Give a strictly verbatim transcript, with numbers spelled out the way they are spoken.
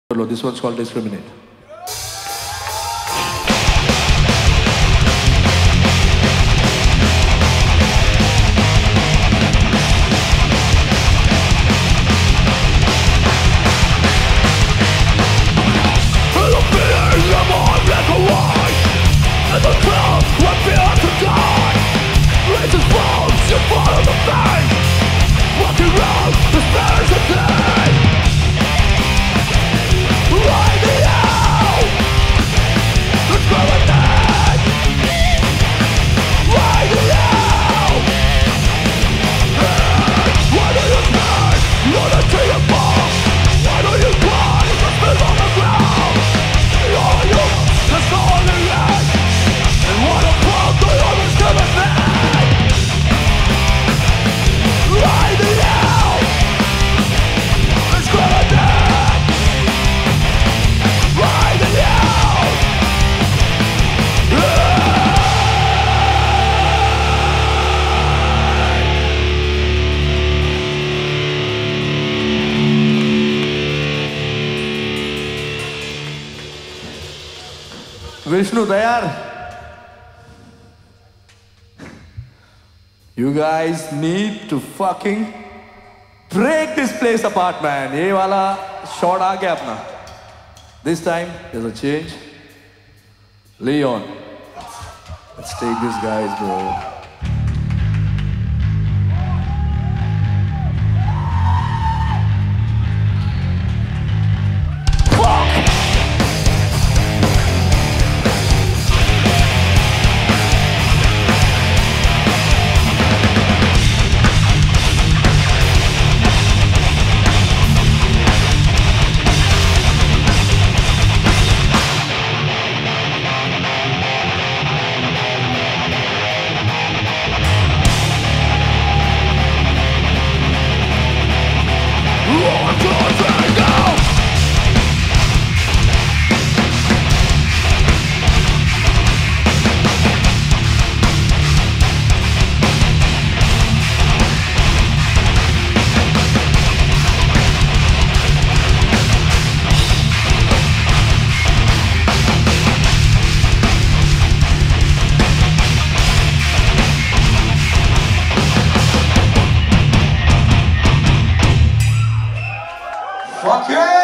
This one's called Discriminate. Vishnu, tayar? You guys need to fucking break this place apart, man. Ye wala shot aa gaya apna. This time, there's a change. Leon. Let's take these guys, bro. Fuck yeah!